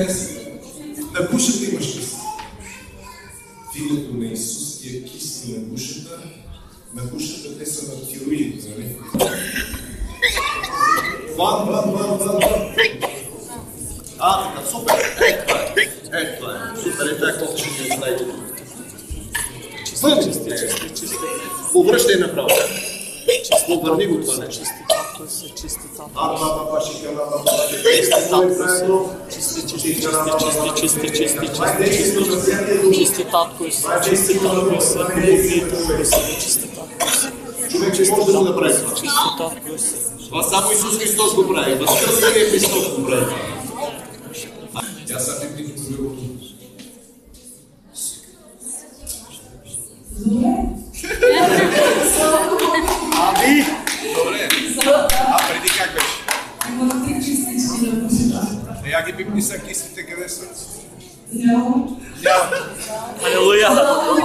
хареса. На бушата имаш кист. Филето на Исус е кисти на бушата. На бушата те са на тироидите, нали? Вън. Така, супер! Това е. Супер, това е колко ще ги оставите. Вън! Повръщай направо. Повърни го това нещо. Чисти татко си. Чисти татко човек може да го направи това. Това само Исус Христос го прави. Възкръсвания Христос го прави. Тя са техника по другото. Ами! Добре. Преди как беше? Има 3 частички на бушата. Я ги пипни са кистите къде са? Няма. Алелуя!